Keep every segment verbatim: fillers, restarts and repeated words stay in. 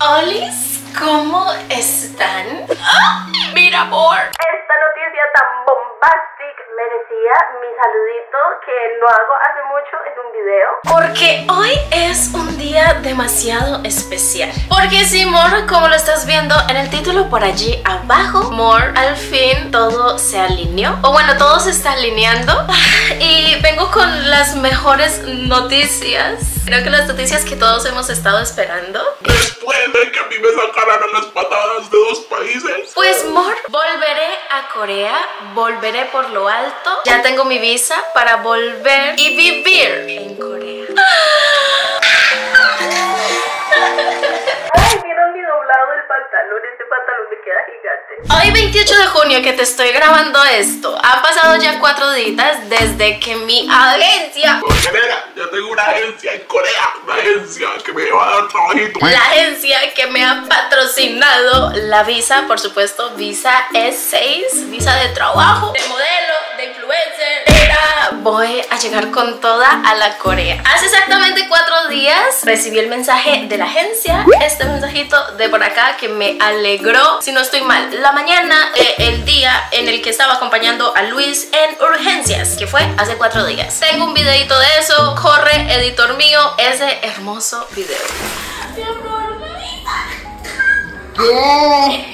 Olis, ¿cómo están? ¡Ay, mira, amor! Esta noticia tan bombástica merecía mi saludito que no hago hace mucho en un video. Porque hoy es un día demasiado especial. Porque sí, Mor, como lo estás viendo en el título por allí abajo, Mor, al fin todo se alineó. O bueno, todo se está alineando. Y vengo con las mejores noticias. Creo que las noticias que todos hemos estado esperando. Después de que a mí me sacaran a las patadas de dos países. Pues, Mor, volveré a Corea, volveré por lo alto. Ya tengo mi visa para volver y vivir en Corea. Ay, ¿vieron mi doblado del pantalón? Este pantalón me queda gigante. Hoy veintiocho de junio que te estoy grabando esto, han pasado ya cuatro días desde que mi agencia, Corea, yo tengo una agencia en Corea, una agencia que me va a dar trabajito. la agencia que me ha patrocinado la visa, por supuesto, visa E seis, visa de trabajo, de modelo, de influencer. Era, voy a llegar con toda a la Corea. Hace exactamente cuatro días recibí el mensaje de la agencia, este mensajito de por acá que me alegró, si no estoy mal, la mañana, eh, el día en el que estaba acompañando a Luis en urgencias, que fue hace cuatro días. Tengo un videito de eso, corre, editor mío, ese hermoso video. Mi amor, ¿Qué?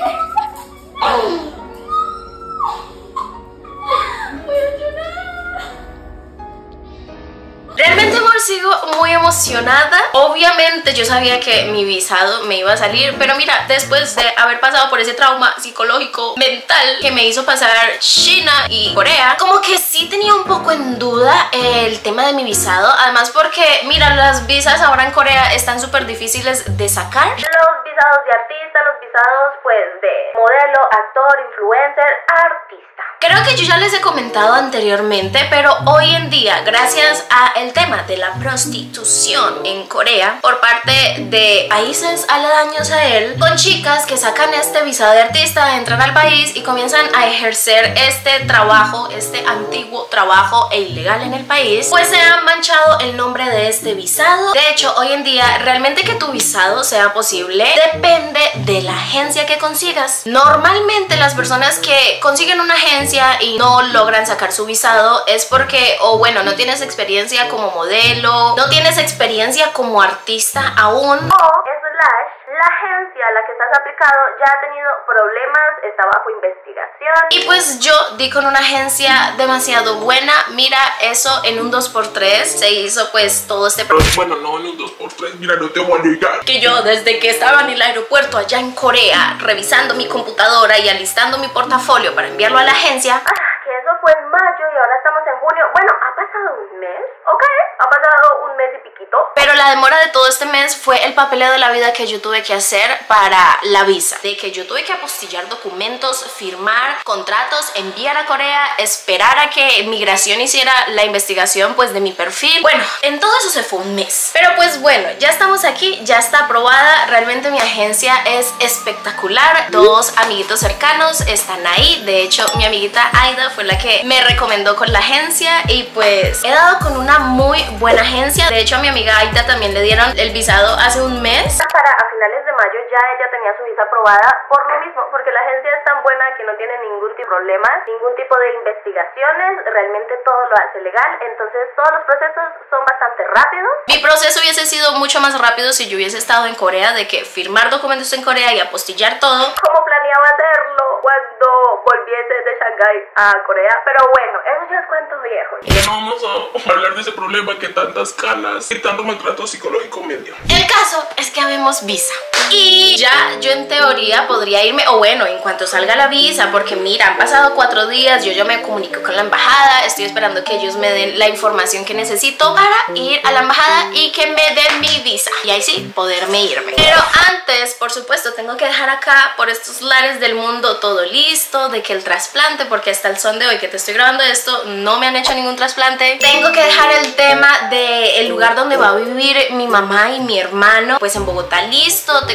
realmente, amor, sigo muy emocionada. Obviamente yo sabía que mi visado me iba a salir, pero mira, después de haber pasado por ese trauma psicológico mental que me hizo pasar China y Corea, como que sí tenía un poco en duda el tema de mi visado. Además porque, mira, las visas ahora en Corea están súper difíciles de sacar. Los visados de artista, los visados pues de modelo, actor, influencer, artista. Creo que yo ya les he comentado anteriormente, pero hoy en día, gracias a el tema de la prostitución en Corea por parte de países aledaños a él, con chicas que sacan este visado de artista, entran al país y comienzan a ejercer este trabajo, este antiguo trabajo e ilegal en el país, pues se ha manchado el nombre de este visado. De hecho, hoy en día, realmente que tu visado sea posible depende de la agencia que consigas. Normalmente las personas que consiguen una agencia y no logran sacar su visado es porque, o bueno, no tienes experiencia como modelo, no tienes experiencia como artista aún, O slash, la agencia a la que estás aplicado ya ha tenido problemas, está bajo investigación. y pues yo di con una agencia demasiado buena. Mira, eso en un dos por tres se hizo pues todo este Pero bueno, no en un dos por tres, mira, no te voy a negar. que yo desde que estaba en el aeropuerto allá en Corea, revisando mi computadora y alistando mi portafolio para enviarlo a la agencia. Ah, que eso fue en mayo y ahora estamos en junio. Bueno, ha pasado un mes, ¿ok? Ha pasado un mes y piquito. Pero la demora de todo este mes fue el papeleo de la vida que yo tuve que hacer para la visa. De que yo tuve que apostillar documentos, firmar contratos, enviar a Corea, esperar a que migración hiciera la investigación pues de mi perfil. Bueno, en todo eso se fue un mes. Pero pues bueno, ya estamos aquí, ya está aprobada. Realmente mi agencia es espectacular. Dos amiguitos cercanos están ahí. De hecho, mi amiguita Aida fue la que me recomendó con la agencia y pues he dado con una muy buena agencia. De hecho, a mi amiga Aida también le dieron el visado hace un mes. Para a finales de mayo ya ella tenía su visa aprobada por lo mismo, porque la agencia es tan buena que no tiene ningún tipo de problemas, ningún tipo de investigaciones, realmente todo lo hace legal, entonces todos los procesos son bastante rápidos. Mi proceso hubiese sido mucho más rápido si yo hubiese estado en Corea, de que firmar documentos en Corea y apostillar todo. Como planeaba hacerlo cuando volviese de Shanghái a Corea, pero bueno, eso ya es cuento viejo. Ya no vamos a hablar de ese problema que tantas canas y tanto maltrato psicológico me dio. El caso es que habemos visa y ya yo en teoría podría irme, o bueno, en cuanto salga la visa, porque mira, han pasado cuatro días, yo ya me comunico con la embajada, estoy esperando que ellos me den la información que necesito para ir a la embajada y que me den mi visa y ahí sí, poderme irme. Pero antes, por supuesto, tengo que dejar acá por estos lares del mundo todo listo, de que el trasplante, porque hasta el son de hoy que te estoy grabando esto, no me han hecho ningún trasplante. Tengo que dejar el tema del lugar donde va a vivir mi mamá y mi hermano, pues en Bogotá listo. Tengo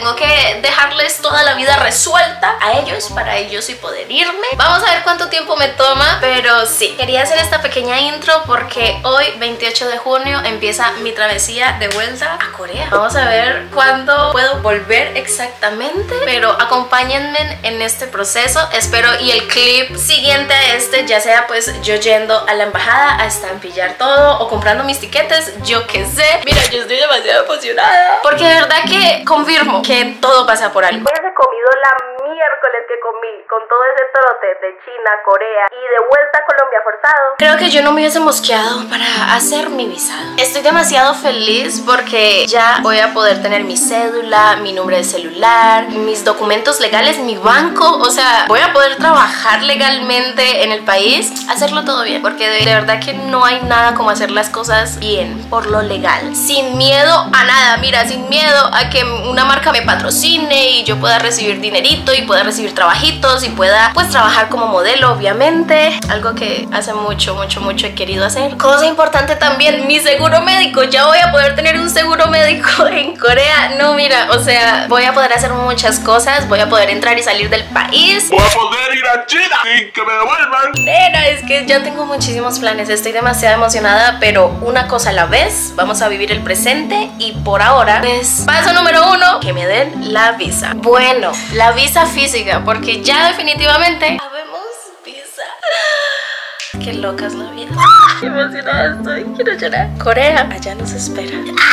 tengo que dejarles toda la vida resuelta a ellos para ellos y poder irme. Vamos a ver cuánto tiempo me toma, pero sí, quería hacer esta pequeña intro porque hoy, veintiocho de junio, empieza mi travesía de vuelta a Corea. Vamos a ver cuándo puedo volver exactamente, pero acompáñenme en este proceso. Espero y el clip siguiente a este ya sea pues yo yendo a la embajada a estampillar todo o comprando mis tiquetes, yo qué sé. Mira, yo estoy demasiado emocionada porque de verdad que confirmo que todo pasa por algo. Hubiese comido la miércoles que comí con todo ese trote de China, Corea y de vuelta a Colombia forzado. Creo que yo no me hubiese mosqueado para hacer mi visado. Estoy demasiado feliz porque ya voy a poder tener mi cédula, mi número de celular, mis documentos legales, mi banco. O sea, voy a poder trabajar legalmente en el país, hacerlo todo bien, porque de, de verdad que no hay nada como hacer las cosas bien, por lo legal, sin miedo a nada. Mira, sin miedo a que una marca me patrocine y yo pueda recibir dinerito y pueda recibir trabajitos y pueda pues trabajar como modelo, obviamente, algo que hace mucho, mucho, mucho he querido hacer. Cosa importante también, mi seguro médico. Ya voy a poder tener un seguro médico en Corea. No, mira, o sea, voy a poder hacer muchas cosas, voy a poder entrar y salir del país, voy a poder ir a China sin que me devuelvan. Nena, es que ya tengo muchísimos planes, estoy demasiado emocionada, pero una cosa a la vez. Vamos a vivir el presente y por ahora, pues, paso número uno, que me den la visa. Bueno, la visa física, porque ya definitivamente habemos visa. Qué loca es la vida. Qué emocionada estoy, quiero llorar. Corea, allá nos espera.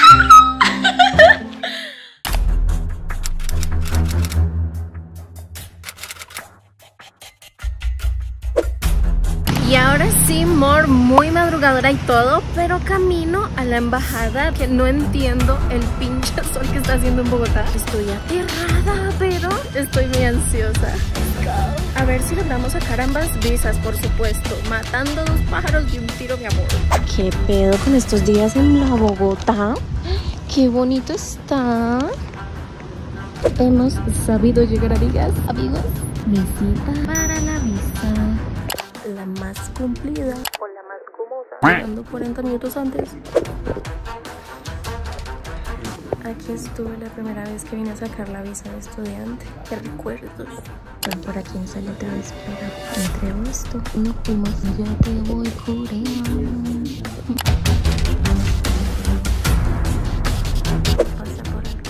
Y ahora sí, Mor, muy madrugadora y todo, pero camino a la embajada, que no entiendo el pinche sol que está haciendo en Bogotá. Estoy aterrada, pero estoy muy ansiosa. A ver si logramos sacar ambas visas, por supuesto. Matando dos pájaros de un tiro, mi amor. ¿Qué pedo con estos días en la Bogotá? Qué bonito está. Hemos sabido llegar, amigas, amigos. Visita para la visa. La más cumplida o la más gomosa. Llegando cuarenta minutos antes. Aquí estuve la primera vez que vine a sacar la visa de estudiante. Qué recuerdos. Bueno, por aquí no sale otra vez, pero entre esto y nos fuimos. Ya te voy, Corea. Pasa por aquí.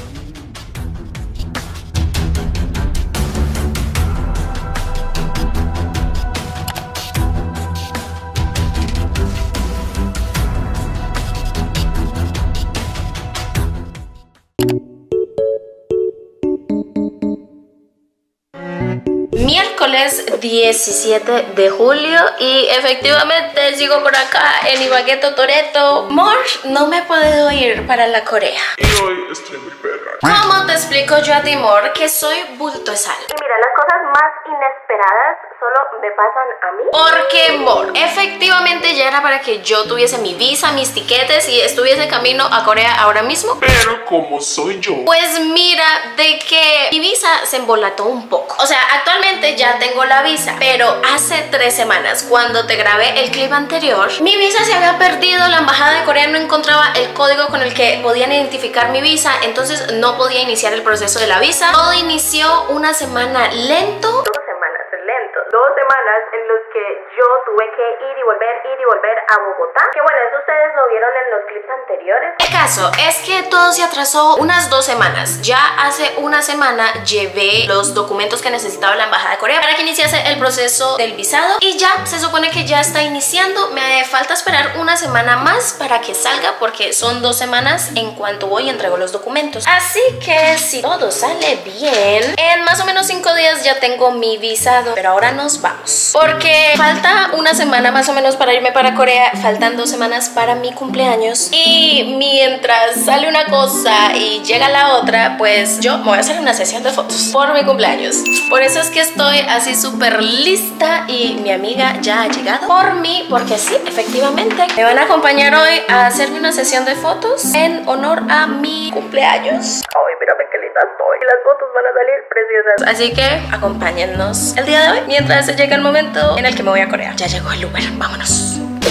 Miércoles diecisiete de julio y efectivamente sigo por acá en Ibagueto, Toretto. Mor, no me he podido ir para la Corea. Y hoy estoy muy perra. ¿Cómo te explico yo a ti, Mor, que soy bulto de sal? Y mira, las cosas más inesperadas solo me pasan a mí. Porque, Mor, efectivamente ya era para que yo tuviese mi visa, mis tiquetes y estuviese camino a Corea ahora mismo. Pero como soy yo, pues mira, de que mi visa se embolató un poco. O sea, actualmente ya tengo la visa, pero hace tres semanas, cuando te grabé el clip anterior, mi visa se había perdido. La embajada de Corea no encontraba el código con el que podían identificar mi visa, entonces no podía iniciar el proceso de la visa. Todo inició una semana lento. Dos semanas lento. Dos semanas en los que yo tuve que ir y volver, ir y volver a Bogotá. Que bueno, eso ustedes lo vieron en los clips anteriores. El caso es que todo se atrasó unas dos semanas. Ya hace una semana llevé los documentos que necesitaba la embajada de Corea para que iniciase el proceso del visado y ya se supone que ya está iniciando. Me falta esperar una semana más para que salga porque son dos semanas en cuanto voy y entrego los documentos. Así que si todo sale bien, en más o menos cinco días ya tengo mi visado. Pero ahora nos vamos porque falta una semana más o menos para irme para Corea. Faltan dos semanas para mi cumpleaños y mientras sale una cosa y llega la otra, pues yo me voy a hacer una sesión de fotos por mi cumpleaños. Por eso es que estoy así súper lista y mi amiga ya ha llegado por mí, porque sí, efectivamente me van a acompañar hoy a hacerme una sesión de fotos en honor a mi cumpleaños. Ay, mírame qué linda estoy. Y las fotos van a salir preciosas. Así que acompáñennos el día de hoy mientras llega el momento en el que me voy a Corea. Ya llegó el Uber, vámonos.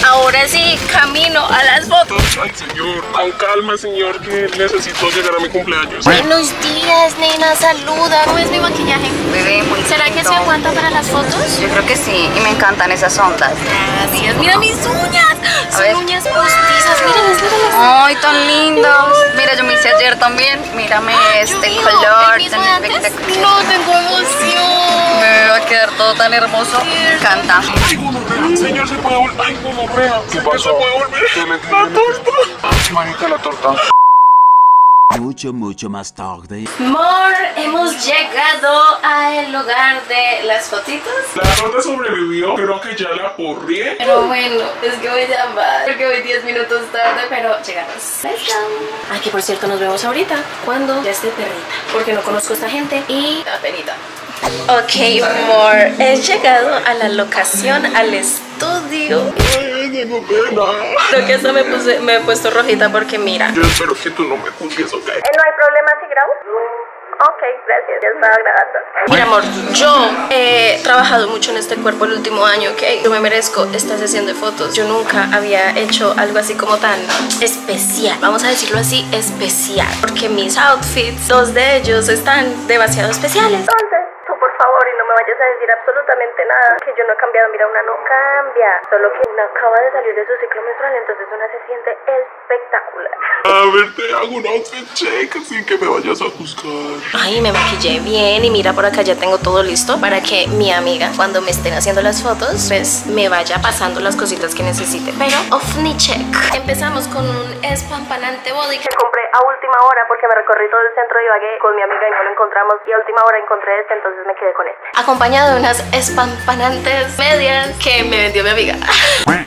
Ahora sí, camino a las fotos. Ay, señor, con calma, señor, que necesito llegar a mi cumpleaños. Buenos días, nena, saluda. ¿Cómo es mi maquillaje? Bebé, muy ¿Será que lindo. se aguanta para las fotos? Yo creo que sí, y me encantan esas ondas. Gracias. Mira mis uñas. A Son ver. uñas postizas. Míralas, míralas. Ay, tan lindos. Mira, yo me hice ayer también. Mírame este Dios mío, color ¿el mismo tan de antes? espectacular. No, tengo emoción. Me va a quedar todo tan hermoso. Me encanta. Ay, gonorrea, señor, se puede volver. Ay, gonorrea. ¿Qué pasó? Se puede volver. La torta. Ay, marica, la torta. Mucho, mucho más tarde. Amor, hemos llegado al lugar de las fotitos. La torta sobrevivió, creo que ya la porrié. Pero bueno, es que voy a llamar porque voy diez minutos tarde, pero llegamos. Let's go. Ay, que por cierto nos vemos ahorita cuando ya esté perrita, porque no conozco a esta gente y da penita. Ok, amor, he llegado a la locación, al estudio. Ay, tengo pena. Creo que hasta me, puse, me he puesto rojita porque mira. Yo espero que tú no me juzgues, ¿ok? Eh, ¿No hay problema si grabo? Ok, gracias, ya estaba grabando. Mira, amor, yo he trabajado mucho en este cuerpo el último año, ¿ok? Yo me merezco esta sesión de fotos. Yo nunca había hecho algo así como tan especial. Vamos a decirlo así, especial. Porque mis outfits, dos de ellos están demasiado especiales. Entonces, tú por favor, y no me vayas a decir absolutamente nada, que yo no he cambiado. Mira, una no cambia, solo que una acaba de salir de su ciclo menstrual, entonces una se siente espectacular. A ver, te hago un outfit check sin que me vayas a juzgar. Ay, me maquillé bien y mira, por acá ya tengo todo listo para que mi amiga, cuando me estén haciendo las fotos, pues me vaya pasando las cositas que necesite. Pero ovni check. Empezamos con un espampanante body. Que compré a última hora porque me recorrí todo el centro de Ibagué con mi amiga y no lo encontramos, y a última hora encontré este, entonces me quedé con este. Acompañado de unas espampanantes medias que me vendió mi amiga. Ay,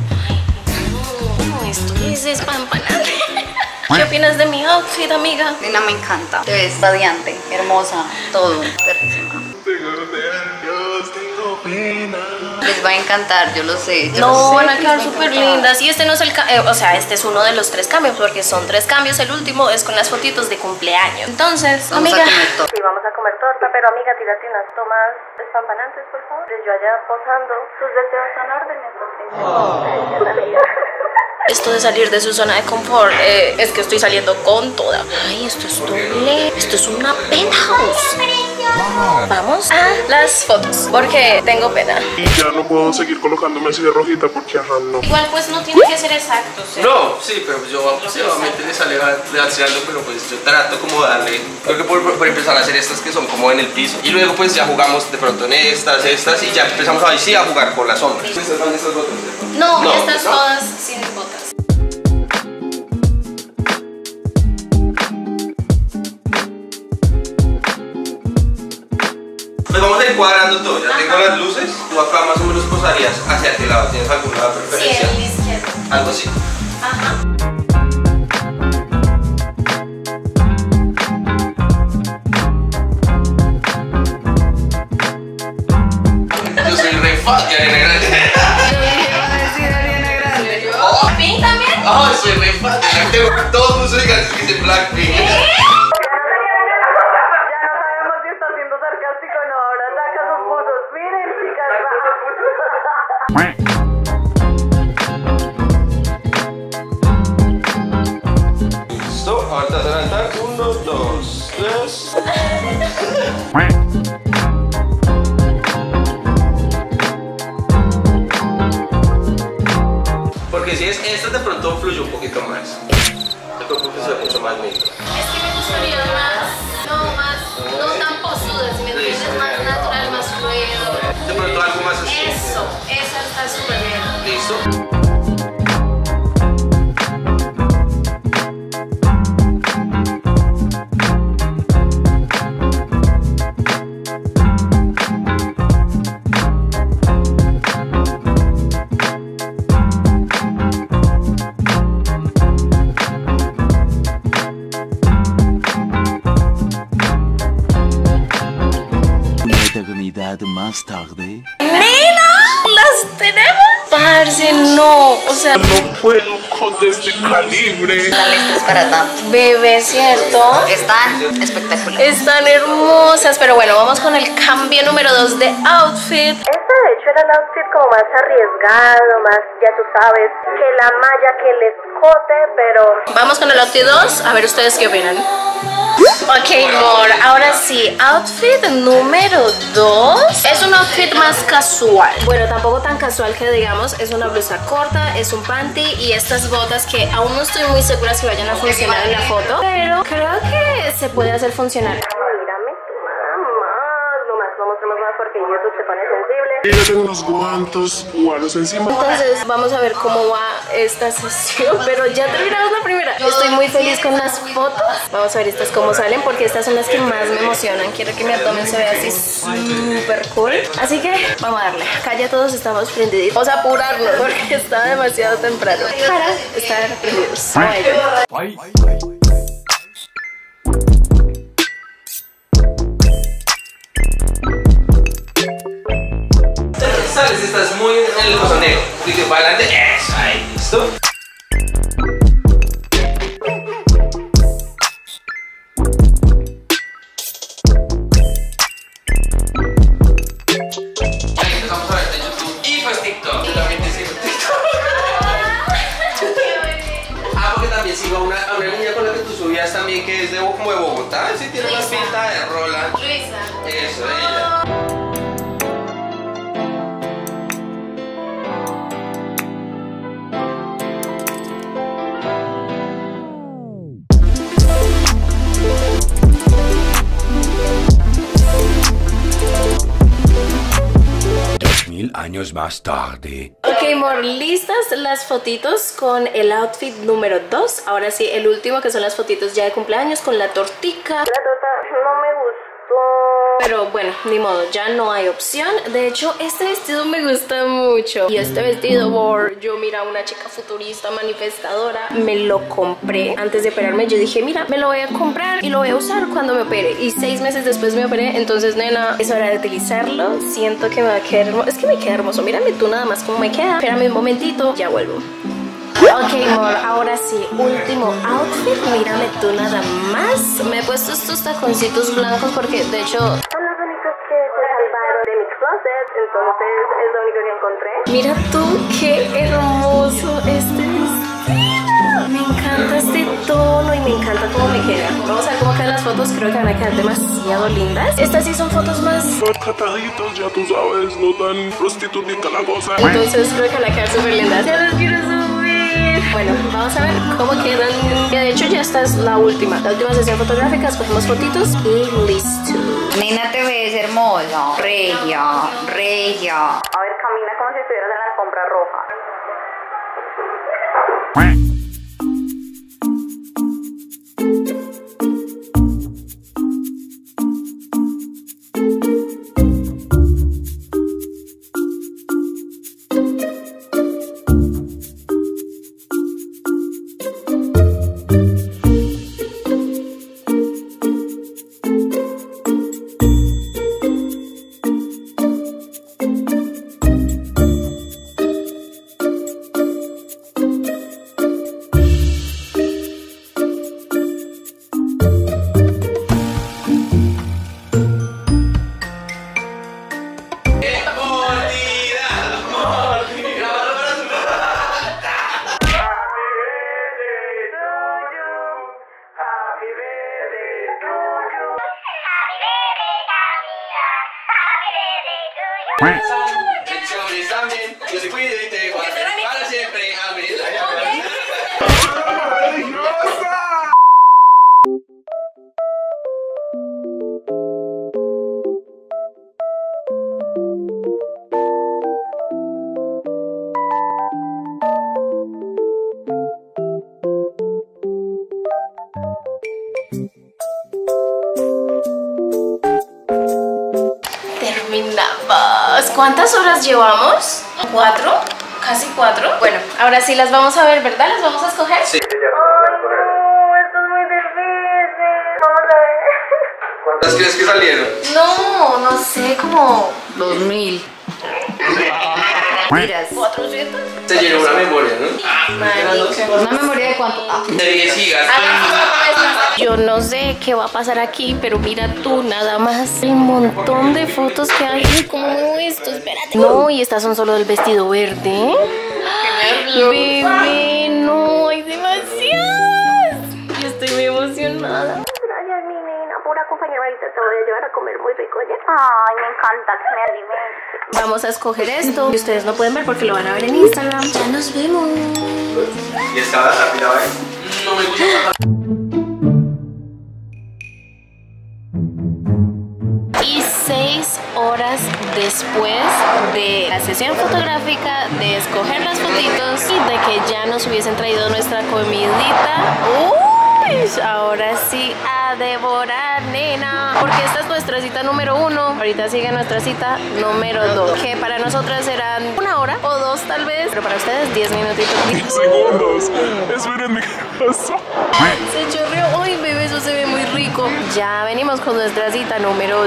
no, esto es espampanante. ¿Qué opinas de mi outfit, amiga? Nena, me encanta. Te ves radiante, hermosa, todo. Perrísima. Tengo nervios, tengo pena. Les va a encantar, yo lo sé. Yo No, lo sé van a que quedar les va súper encantar. lindas. Y este no es el, ca- eh, o sea, este es uno de los tres cambios, porque son tres cambios. El último es con las fotitos de cumpleaños. Entonces, Vamos amiga, a comer todo. Sí, vamos a comer torta, pero amiga, tírate unas tomas espampanantes, por favor. Yo allá posando. Tus deseos son órdenes, Sofía. Amiga. esto de salir de su zona de confort, eh, es que estoy saliendo con toda. Ay, esto es doble. Esto es una penthouse. Vamos a las fotos, porque tengo pena. Y ya no puedo seguir colocándome así de rojita porque ajá, no. Igual pues no tiene que ser exacto, ¿sí? No, sí, pero pues yo pues, obviamente le sale balanceando, pero pues yo trato como darle, creo que por, por empezar a hacer estas que son como en el piso y luego pues ya jugamos de pronto en estas, estas y ya empezamos ahí sí a jugar con las sombras. ¿Estas van estas botas? No, No, estas ¿no? todas sin botas. Pues vamos a ir cuadrando todo, ya tengo las luces, tú acá más o menos posarías hacia qué lado, ¿tienes alguna Sí, preferencia? el izquierdo. Algo así. Ajá. Yo soy re fan de Ariana Grande. ¿Pink también? Ay, soy re fan de la tengo todos los gigantes que dicen Blackpink. Ya no sabemos si está siendo sarcástico o no. Ahora saca sus buzos. Miren, chicas. Listo, ahora te vas a levantar. Uno, dos, tres. Porque si es esta de pronto fluye un poquito más. Yo creo que se ve mucho más lindo. Es que me gustaría más, no más, no tan posuda, si me entiendes, más natural, más fluido. De pronto algo más así. Eso, esa está súper bien. Listo. Una eternidad más tarde. ¡Nena! ¿Las tenemos? Parce, no, o sea, No puedo con este calibre. Están listas para tanto. bebé, ¿cierto? Están espectaculares. Están hermosas, pero bueno, vamos con el cambio número dos de outfit. Este de hecho era el outfit como más arriesgado, más, ya tú sabes, que la malla, que el escote, pero... Vamos con el outfit dos, a ver ustedes qué opinan. Ok, amor, ahora sí, outfit número dos es un outfit más casual. Bueno, tampoco tan casual que digamos, es una blusa corta, es un panty y estas botas que aún no estoy muy segura si vayan a funcionar en la foto, pero creo que se puede hacer funcionar. Mírame tú nada más, no más, no mostremos más porque YouTube se pone sensible. Y yo tengo unos guantos guardos encima. Entonces vamos a ver cómo va esta sesión, pero ya terminamos la primera. Estoy muy feliz con las fotos. Vamos a ver estas cómo salen porque estas son las que más me emocionan. Quiero que mi abdomen se vea así súper cool. Así que vamos a darle. Acá ya todos estamos prendidos. Vamos a apurarnos porque está demasiado temprano para estar prendidos. Ay. Sales, estás muy en el coso negro. Dice para adelante, eso, ahí, listo. Ahí empezamos a ver en YouTube y pues TikTok. Yo también te sigo en TikTok. Ah, porque también sigo a una, a una niña con la que tú subías también que es de, como de Bogotá. Sí, tiene una pinta de rola. Luisa. Eso, ella. Mil años más tarde. Ok, amor, listas las fotitos con el outfit número dos. Ahora sí, el último que son las fotitos ya de cumpleaños con la tortica. La torta no me gustó. Pero bueno, ni modo, ya no hay opción. De hecho, este vestido me gusta mucho. Y este vestido, amor, yo mira, una chica futurista, manifestadora, me lo compré antes de operarme. Yo dije, mira, me lo voy a comprar y lo voy a usar cuando me opere. Y seis meses después me operé, entonces, nena, es hora de utilizarlo. Siento que me va a quedar hermoso. Es que me queda hermoso, mírame tú nada más cómo me queda. Espérame un momentito, ya vuelvo. Ok, amor, ahora sí, último outfit, mírame tú nada más. Me he puesto estos taconcitos blancos porque, de hecho... Son los únicos que se salvaron de mi closet, entonces es lo único que encontré. Mira tú, qué hermoso este vestido. Me encanta este tono y me encanta cómo me queda. Vamos a ver cómo quedan las fotos, creo que van a quedar demasiado lindas. Estas sí son fotos más... Más cataditos, ya tú sabes, no tan prostitutita la cosa. Entonces creo que van a quedar súper lindas. Ya las quiero subir. Bueno, vamos a ver cómo quedan. Que de hecho ya esta es la última. La última sesión fotográfica, escogemos fotitos y listo. Nena, te ves hermosa. Regia, regia. A ver, camina como si estuvieras en la alfombra roja. Bendiciones también, yo se cuide y te guarde para siempre, amén. Terminamos. ¿Cuántas horas llevamos? ¿Cuatro? ¿Casi cuatro? Bueno, ahora sí las vamos a ver, ¿verdad? ¿Las vamos a escoger? Sí. Ay, no, esto es muy difícil. Vamos a ver. ¿Cuántas crees que salieron? No, no sé, como... Dos mil. Mentiras. ¿cuatrocientos? Se llenó una memoria, ¿no? ¿Una memoria de cuánto? Ah. De diez gigas. Yo no sé qué va a pasar aquí, pero mira tú nada más el montón de fotos que hay. Ay, ¿cómo muevo esto? Espérate. No, y estas son solo del vestido verde. Bebé, no, hay demasiadas. Yo estoy muy emocionada. Gracias, mi nena, por acompañarme. Ahorita te voy a llevar a comer muy rico, ¿ya? Ay, me encanta que me alimente. Vamos a escoger esto. Y ustedes no pueden ver porque lo van a ver en Instagram. Ya nos vemos. Y estaba rápido, ¿eh? No me gusta. Y seis horas después de la sesión fotográfica, de escoger las fotitos y de que ya nos hubiesen traído nuestra comidita, uy, ahora sí a devorar, nena, porque esta es nuestra cita número uno. Ahorita sigue nuestra cita número dos, que para nosotras serán una hora o dos tal vez, pero para ustedes diez minutitos. diez segundos. Espérenme, ¿qué pasó? Se chorreó. Ay, bebé, eso se ve muy rico. Ya venimos con nuestra cita número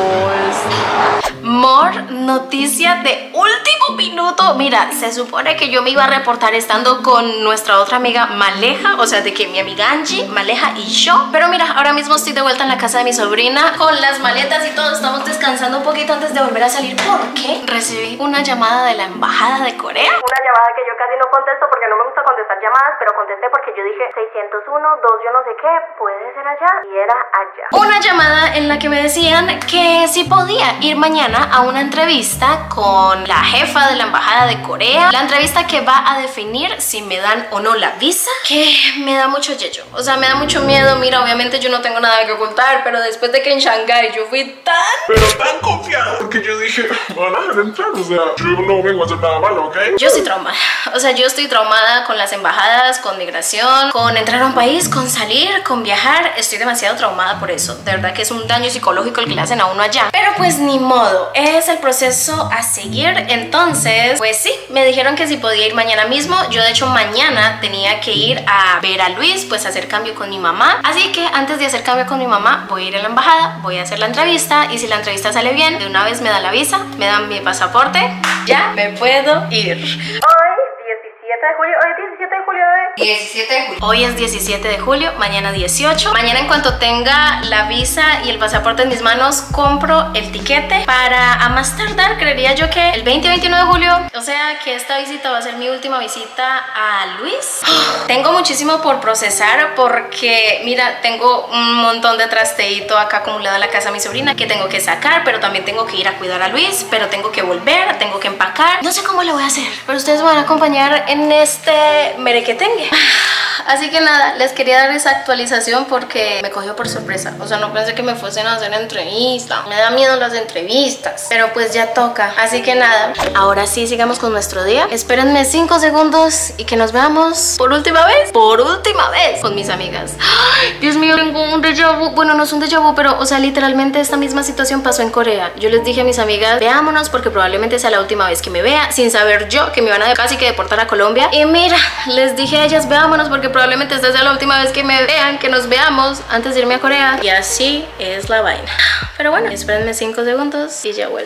dos. More noticia de último minuto. Mira, se supone que yo me iba a reportar estando con nuestra otra amiga Maleja, o sea, de que mi amiga Angie, Maleja y yo. Pero mira, ahora mismo estoy de vuelta en la casa de mi sobrina con las maletas y todo. Estamos descansando un poquito antes de volver a salir porque recibí una llamada de la embajada de Corea. Una llamada que yo casi no contesto porque no me gusta contestar llamadas, pero contesté porque yo dije seiscientos uno, dos yo no sé qué, puede ser allá, y era allá. Una llamada en la que me decían que si podía ir mañana a una entrevista con la jefa de la embajada de Corea. La entrevista que va a definir si me dan o no la visa, que me da mucho yeyo, o sea, me da mucho miedo. Mira, obviamente yo no tengo nada que ocultar, pero después de que en Shanghái yo fui tan... Pero tan confiada, porque yo dije, van a dejar entrar, o sea, yo no vengo a hacer nada malo, ¿ok? Yo estoy traumada, o sea, yo estoy traumada con las embajadas, con migración, con entrar a un país, con salir, con viajar. Estoy demasiado traumada por eso. De verdad que es un daño psicológico el que le hacen a uno allá. Pero pues ni modo, es el proceso a seguir. Entonces, pues sí, me dijeron que si podía ir mañana mismo. Yo de hecho mañana tenía que ir a ver a Luis, pues a hacer cambio con mi mamá. Así que antes de hacer cambio con mi mamá, voy a ir a la embajada, voy a hacer la entrevista y si la entrevista sale bien, de una vez me dan la visa, me dan mi pasaporte, ya me puedo ir. Hoy, diecisiete de julio, hoy es diecisiete de julio, bebé. diecisiete de julio. Hoy es diecisiete de julio, mañana dieciocho. Mañana en cuanto tenga la visa y el pasaporte en mis manos, compro el tiquete para a más tardar, creería yo que el veinte o veintiuno de julio. O sea que esta visita va a ser mi última visita a Luis. Tengo muchísimo por procesar porque, mira, tengo un montón de trasteíto acá acumulado en la casa de mi sobrina que tengo que sacar, pero también tengo que ir a cuidar a Luis, pero tengo que volver, tengo que empacar. No sé cómo lo voy a hacer, pero ustedes me van a acompañar en este merequetengue. Así que nada, les quería dar esa actualización porque me cogió por sorpresa. O sea, no pensé que me fuesen a hacer entrevista. Me da miedo las entrevistas, pero pues ya toca. Así que nada, ahora sí sigamos con nuestro día. Espérenme cinco segundos y que nos veamos por última vez, por última vez con mis amigas. Ay, Dios mío, tengo un déjà vu. Bueno, no es un déjà vu, pero o sea, literalmente esta misma situación pasó en Corea. Yo les dije a mis amigas, veámonos porque probablemente sea la última vez que me vea, sin saber yo que me iban a casi que deportar a Colombia. Y mira, les dije a ellas, veámonos porque probablemente esta sea la última vez que me vean, que nos veamos antes de irme a Corea. Y así es la vaina. Pero bueno, espérenme cinco segundos y ya vuelvo.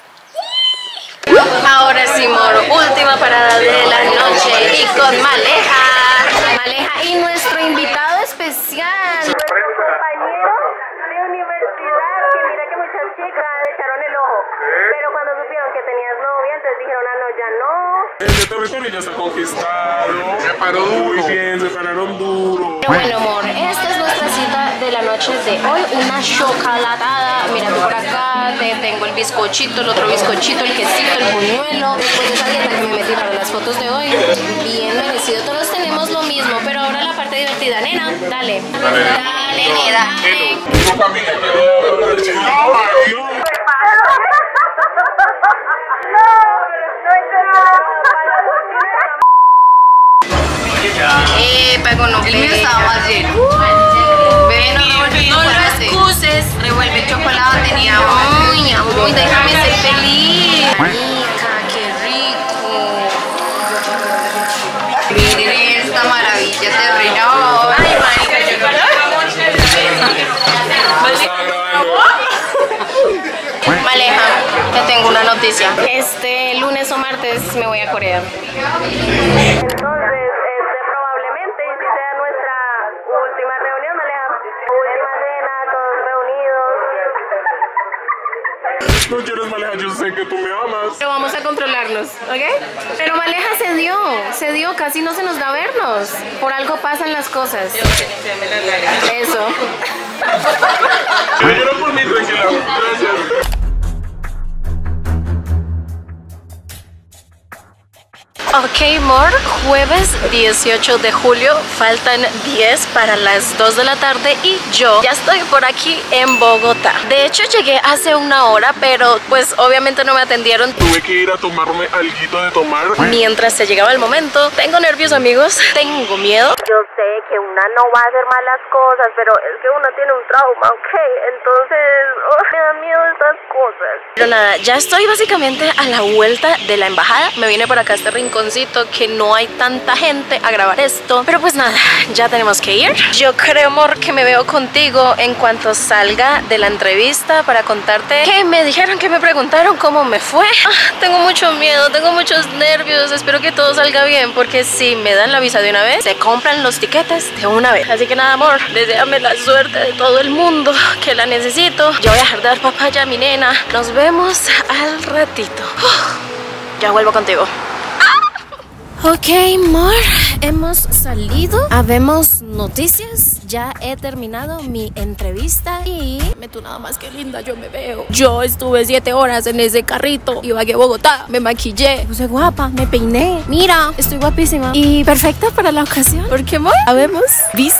Ahora sí, moro, última parada de la noche y con Maleja. Maleja y nuestro invitado especial. Nuestro compañero de universidad, que mira que muchas chicas le echaron el ojo. Pero cuando supieron que tenías novia, entonces dijeron, ah, no, ya no. El territorio ya está conquistado. Se paró muy bien, se pararon duro. Pero bueno, amor, esta es nuestra cita de la noche de hoy. Una chocolatada. Mira, por acá te tengo el bizcochito, el otro bizcochito, el quesito, el buñuelo. Después de esa dieta que me metí para las fotos de hoy, bien merecido. Todos tenemos lo mismo, pero ahora la parte divertida. Nena, dale. Dale, dale, nena, dale. No camina, Eh, pago no. El mío estaba más lleno. Ven, no, no lo excuses. Revuelve el chocolate, tenía muy, muy, déjame ser feliz. Rica, qué rico. Miren esta maravilla terrenal. Ay, marica, yo no. Estaba grabando. noticia. Este lunes o martes me voy a Corea. Entonces, este, probablemente si sea nuestra última reunión, Aleja. Última cena, todos reunidos. No quieres, Maleja, yo sé que tú me amas. Pero vamos a controlarnos, ¿ok? Pero Maleja se dio, se dio, casi no se nos da vernos. Por algo pasan las cosas. Eso. Me quiero por mí, tranquila. Gracias. Ok, Mor, jueves dieciocho de julio, faltan diez para las dos de la tarde y yo ya estoy por aquí en Bogotá. De hecho llegué hace una hora, pero pues obviamente no me atendieron. Tuve que ir a tomarme alguito de tomar. Mientras se llegaba el momento, tengo nervios, amigos, tengo miedo. Yo sé que una no va a hacer malas cosas, pero es que uno tiene un trauma, ¿ok? Entonces, oh, me dan miedo estas cosas. Pero nada, ya estoy básicamente a la vuelta de la embajada. Me vine por acá a este rinconcito que no hay tanta gente a grabar esto. Pero pues nada, ya tenemos que ir. Yo creo, amor, que me veo contigo en cuanto salga de la entrevista para contarte que me dijeron, que me preguntaron cómo me fue. Ah, tengo mucho miedo, tengo muchos nervios. Espero que todo salga bien, porque si me dan la visa de una vez, se compran los tiquetes de una vez. Así que nada, amor, deséame la suerte de todo el mundo, que la necesito. Yo voy a dejar de dar papaya a mi nena. Nos vemos al ratito. Uf, ya vuelvo contigo. Ok, amor, hemos salido, habemos noticias, ya he terminado mi entrevista y me tú nada más que linda yo me veo. Yo estuve siete horas en ese carrito, iba a Bogotá, me maquillé, me puse guapa, me peiné, mira, estoy guapísima y perfecta para la ocasión. Porque, amor, habemos visto,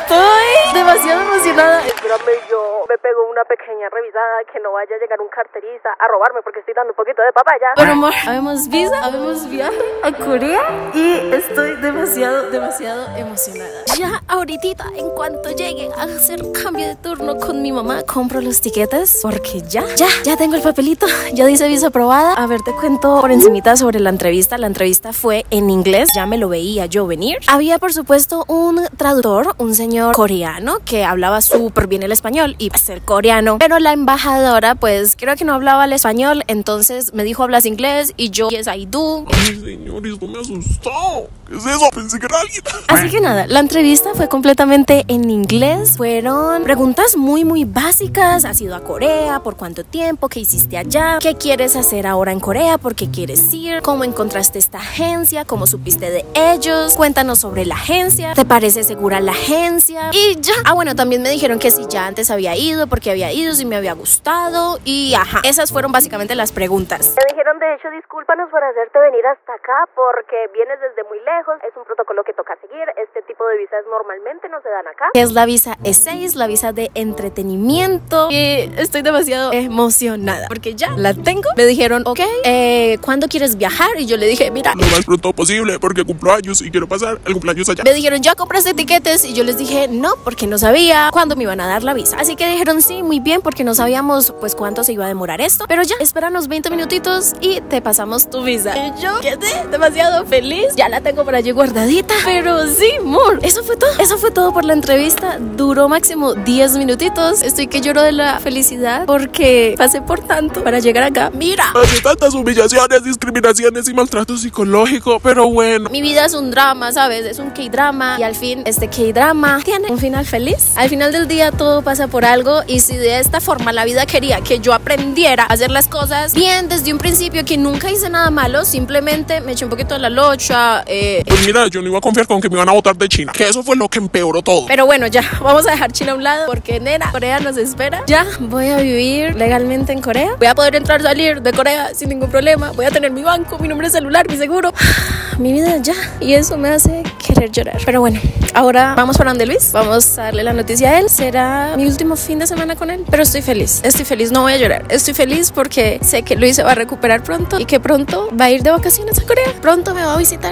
estoy demasiado emocionada. Espérame, yo me pego una pequeña revisada, que no vaya a llegar un carterista a robarme porque estoy dando un poquito de papaya. Pero, amor, habemos visa, habemos viaje a Corea y estoy demasiado, demasiado emocionada. Ya ahorita, en cuanto llegue a hacer cambio de turno con mi mamá, compro los tiquetes porque ya, ya, ya tengo el papelito, ya dice visa aprobada. A ver, te cuento por encimita sobre la entrevista. La entrevista fue en inglés, ya me lo veía yo venir. Había, por supuesto, un traductor, un señor coreano que hablaba súper bien el español y ser coreano, pero la embajadora, pues, creo que no hablaba el español, entonces me dijo, ¿hablas inglés? Y yo, yes, I do. Ay, señor, esto me asustó. ¿Qué es eso? Pensé que era alguien. Así que nada, la entrevista fue completamente en inglés. Fueron preguntas muy muy básicas. ¿Has ido a Corea? ¿Por cuánto tiempo? ¿Qué hiciste allá? ¿Qué quieres hacer ahora en Corea? ¿Por qué quieres ir? ¿Cómo encontraste esta agencia? ¿Cómo supiste de ellos? Cuéntanos sobre la agencia. ¿Te parece segura la agencia? Y ya. Ah, bueno, también me dijeron que si ya antes había ido, por qué había ido, si me había gustado. Y ajá, esas fueron básicamente las preguntas. Me dijeron, de hecho, discúlpanos por hacerte venir hasta acá porque vienes desde muy lejos, es un protocolo que toca seguir, este tipo de visas normalmente no se dan acá. Es la visa E seis, la visa de entretenimiento. Y estoy demasiado emocionada porque ya la tengo. Me dijeron, ok, eh, ¿cuándo quieres viajar? Y yo le dije, mira, Lo más pronto posible porque cumplo años y quiero pasar el cumpleaños allá. me dijeron, ¿ya compraste tiquetes? Y yo les dije, no, porque no sabía cuándo me iban a dar la visa. Así que dijeron, sí, muy bien, porque no sabíamos pues cuánto se iba a demorar esto. Pero ya, espéranos veinte minutitos y te pasamos tu visa. Y yo quedé demasiado feliz. Ya la tengo por allí guardadita. Pero sí, amor, eso fue todo. Eso fue todo por la entrevista. Duró máximo diez minutitos. Estoy que lloro de la felicidad porque pasé por tanto para llegar acá. Mira, Hace tantas humillaciones, discriminaciones y maltrato psicológico, pero bueno. mi vida es un drama, ¿sabes? Es un K-drama. Y al fin, este K-drama tiene un final feliz. Al final del día todo pasa por algo. Y si de esta forma la vida quería que yo aprendiera a hacer las cosas bien desde un principio, que nunca hice nada malo, simplemente me eché un poquito de la locha, eh, Pues mira, yo no iba a confiar con que me iban a botar de China, que eso fue lo que empeoró todo. pero bueno, ya, vamos a dejar China a un lado porque, nena, Corea nos espera. Ya voy a vivir legalmente en Corea. Voy a poder entrar y salir de Corea sin ningún problema. Voy a tener mi banco, mi número de celular, mi seguro, mi vida ya. Y eso me hace querer llorar. Pero bueno, ahora vamos para donde Luis. Vamos a darle la noticia a él. Será mi último fin de semana con él. Pero estoy feliz, estoy feliz, no voy a llorar. Estoy feliz porque sé que Luis se va a recuperar pronto y que pronto va a ir de vacaciones a Corea. Pronto me va a visitar.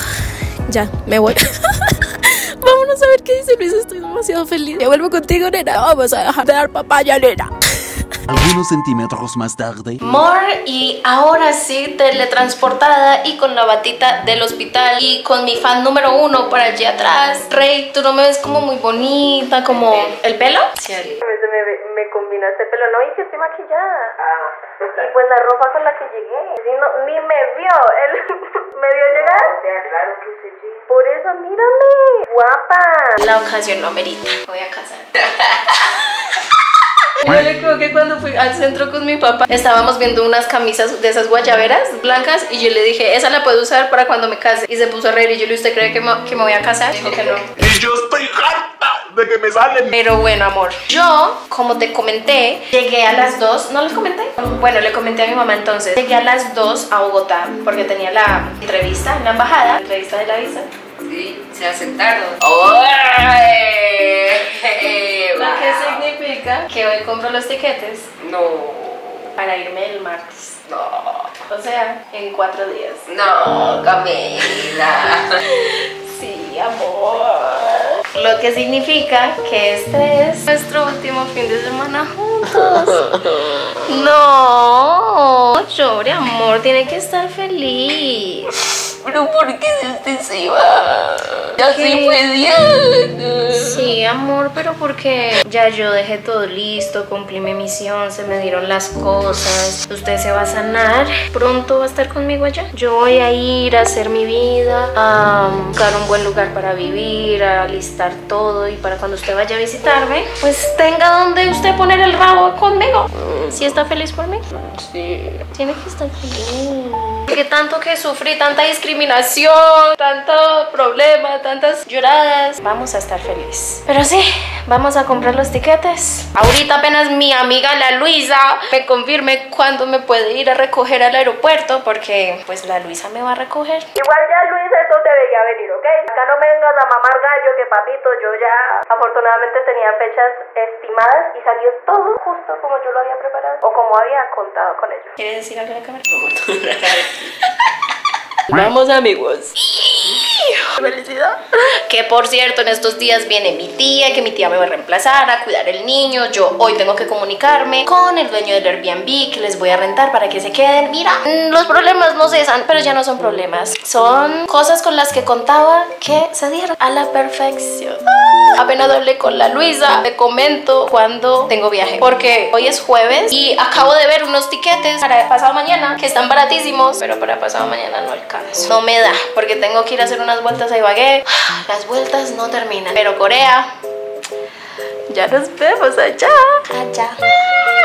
Ya, me voy. Vámonos a ver qué dice Luis, estoy demasiado feliz. Ya vuelvo contigo, nena. Vamos a dejar de dar papaya, nena. Algunos centímetros más tarde. More, y ahora sí, teletransportada y con la batita del hospital y con mi fan número uno por allí atrás. Rey, tú no me ves como muy bonita, como el pelo. Sí, Se me, me combina combina este pelo, no, y que estoy maquillada. Y pues la ropa con la que llegué, sí, no, ni me vio, él me vio llegar. O sea, claro que sí. Por eso, mírame, guapa. La ocasión no amerita. Voy a casar. Yo le equivoqué cuando fui al centro con mi papá. Estábamos viendo unas camisas de esas guayaberas blancas y yo le dije, esa la puedo usar para cuando me case. Y se puso a reír y yo le dije, ¿usted cree que me, que me voy a casar? Dijo que no. Y yo estoy harta de que me salen. Pero bueno, amor, yo, como te comenté, llegué a las dos. ¿No les comenté? Bueno, le comenté a mi mamá entonces. Llegué a las dos a Bogotá porque tenía la entrevista en la embajada, la entrevista de la visa. Sí, se asentaron. Lo que significa que hoy compro los tiquetes No, para irme el martes. no, O sea, en cuatro días. no, Camila. Sí, amor. Lo que significa que este es nuestro último fin de semana juntos. No, no llore, amor. Tiene que estar feliz. Pero ¿por qué usted se iba? Ya sí fue Diana. Sí, amor, pero porque ya yo dejé todo listo, cumplí mi misión, se me dieron las cosas. Usted se va a sanar, pronto va a estar conmigo allá. Yo voy a ir a hacer mi vida, a buscar un buen lugar para vivir, a alistar todo y para cuando usted vaya a visitarme, pues tenga donde usted poner el rabo conmigo. ¿Sí está feliz por mí? Sí. Tiene que estar feliz. Que tanto que sufrí, tanta discriminación, tanto problema, tantas lloradas. Vamos a estar felices. Pero sí, vamos a comprar los tiquetes. Ahorita apenas mi amiga la Luisa me confirme cuándo me puede ir a recoger al aeropuerto, porque pues la Luisa me va a recoger. Igual ya Luis, eso te veía venir, ¿ok? Acá no me vengas a mamar gallo, que papito, yo ya afortunadamente tenía fechas estimadas y salió todo justo como yo lo había preparado o como había contado con ellos. ¿Quieres decir algo a la cámara? Vamos, amigos. Felicidad. Que por cierto, en estos días viene mi tía, que mi tía me va a reemplazar a cuidar el niño. Yo hoy tengo que comunicarme con el dueño del Airbnb que les voy a rentar para que se queden. Mira, los problemas no cesan, pero ya no son problemas. Son cosas con las que contaba que se dieron a la perfección. Apenas hablé con la Luisa, te comento cuando tengo viaje, porque hoy es jueves y acabo de ver unos tiquetes para pasado mañana que están baratísimos, pero para pasado mañana no alcanzo. No me da, porque tengo que ir a hacer unas vueltas a Ibagué. Las vueltas no terminan, pero Corea, ya nos vemos allá. Allá.